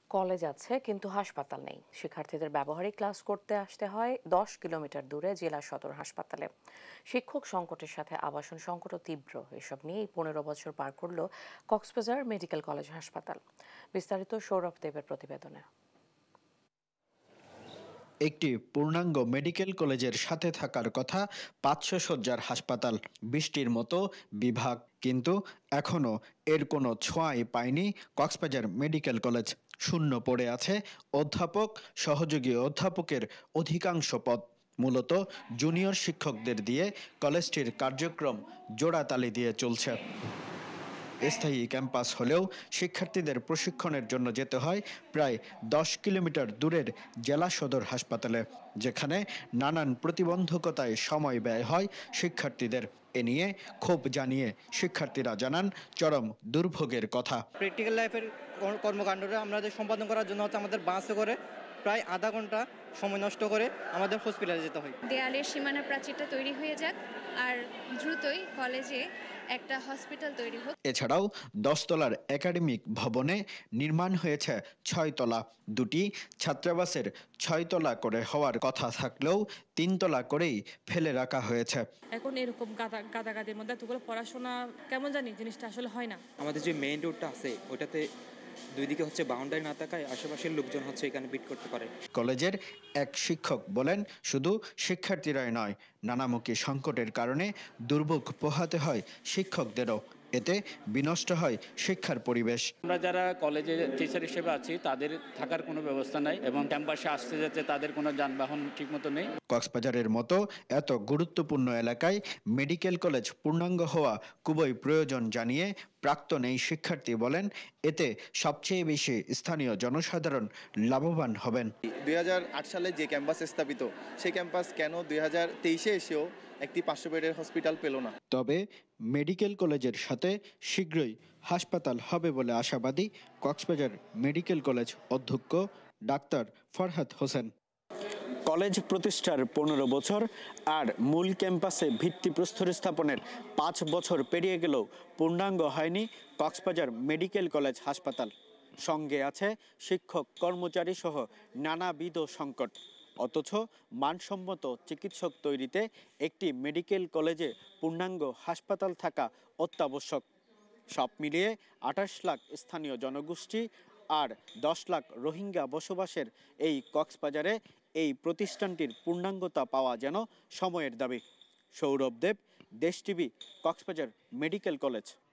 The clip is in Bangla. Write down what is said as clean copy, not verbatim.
কলেজ আছে কিন্তু হাসপাতাল নেই। শিক্ষার্থীদের ব্যবহারিক ক্লাস করতে আসতে হয় 10 কিলোমিটার দূরে জেলা সদর হাসপাতালে। শিক্ষক সংকটের সাথে আবাসন সংকটও তীব্র। এসব নিয়েই 15 বছর পার করল কক্সবাজার মেডিকেল কলেজ হাসপাতাল। বিস্তারিত সৌরভ দেবের প্রতিবেদনে। একটি পূর্ণাঙ্গ মেডিকেল কলেজের সাথে থাকার কথা 500 শয্যার হাসপাতাল, বৃষ্টির মতো বিভাগ, কিন্তু এখনও এর কোনো ছোঁয়াই পায়নি কক্সবাজার মেডিকেল কলেজ। শূন্য পড়ে আছে অধ্যাপক, সহযোগী অধ্যাপকের অধিকাংশ পদ। মূলত জুনিয়র শিক্ষকদের দিয়ে কলেজটির কার্যক্রম জোড়াতালি দিয়ে চলছে। স্থায়ী ক্যাম্পাস হলেও শিক্ষার্থীদের প্রশিক্ষণের জন্য যেতে হয় প্রায় 10 কিলোমিটার দূরের জেলা সদর হাসপাতালে, যেখানে নানান প্রতিবন্ধকতায় সময় ব্যয় হয় শিক্ষার্থীদের। এ নিয়ে ক্ষোভ জানিয়ে শিক্ষার্থীরা জানান চরম দুর্ভোগের কথা। প্র্যাকটিক্যাল লাইফের কর্মকাণ্ডটা আমাদের সম্পাদন করার জন্য আমাদের বাসে করে প্রায় আধা ঘন্টা সময় নষ্ট করে আমাদের হসপিটালে যেতে হয়। দেয়ালের সীমানা প্রাচীরটা তৈরি হয়ে যাক আর দ্রুতই কলেজে একটা হসপিটাল তৈরি হোক। এছাড়াও 10 তলার একাডেমিক ভবনে নির্মাণ হয়েছে 6 তলা। দুটি ছাত্রাবাসের 6 তলা করে হওয়ার কথা থাকলেও 3 তলা করেই ফেলে রাখা হয়েছে। এখন এরকম গাদাগাদির মধ্যে এতগুলো পড়াশোনা কেমন জানি জিনিসটা আসলে হয় না। আমাদের যে মেইন রোডটা আছে ওইটাতে দুই দিকে বাউন্ডারি না থাকায় আশেপাশের লোকজন এখানে বিট করতে পারে। কলেজের এক শিক্ষক বলেন, শুধু শিক্ষার্থীরাই নয়, নানামুখী সংকটের কারণে দুর্ভোগ পোহাতে হয় শিক্ষকদেরও। এতে বিনষ্ট হয় শিক্ষার পরিবেশ। আমরা যারা কলেজে টিচার হিসেবে আছি তাদের থাকার কোনো ব্যবস্থা নাই এবং ক্যাম্পাসে আসতে যেতে তাদের কোনো যানবাহন ঠিকমতো নেই। কক্সবাজারের মতো এত গুরুত্বপূর্ণ এলাকায় মেডিকেল কলেজ পূর্ণাঙ্গ হওয়া খুবই প্রয়োজন জানিয়ে প্রাক্তন এই শিক্ষার্থী বলেন, এতে সবচেয়ে বেশি স্থানীয় জনসাধারণ লাভবান হবেন। 2008 সালে যে ক্যাম্পাস স্থাপিত, সেই ক্যাম্পাস কেন 2023-এ এসেও একটি 500 বেডের হসপিটাল পেল না? তবে মেডিকেল কলেজের সাথে শীঘ্রই হাসপাতাল হবে বলে আশাবাদী কক্সবাজার মেডিকেল কলেজ অধ্যক্ষ ডাক্তার ফরহাদ হোসেন। কলেজ প্রতিষ্ঠার 15 বছর আর মূল ক্যাম্পাসে ভিত্তিপ্রস্তর স্থাপনের 5 বছর পেরিয়ে গেলেও পূর্ণাঙ্গ হয়নি কক্সবাজার মেডিকেল কলেজ হাসপাতাল। সঙ্গে আছে শিক্ষক, কর্মচারী সহ নানাবিধ সংকট। অথচ মানসম্মত চিকিৎসক তৈরিতে একটি মেডিকেল কলেজে পূর্ণাঙ্গ হাসপাতাল থাকা অত্যাবশ্যক। সব মিলিয়ে 28 লাখ স্থানীয় জনগোষ্ঠী আর 10 লাখ রোহিঙ্গা বসবাসের এই কক্সবাজারে এই প্রতিষ্ঠানটির পূর্ণাঙ্গতা পাওয়া যেন সময়ের দাবি। সৌরভ দেব, দেশ টিভি, কক্সবাজার মেডিকেল কলেজ।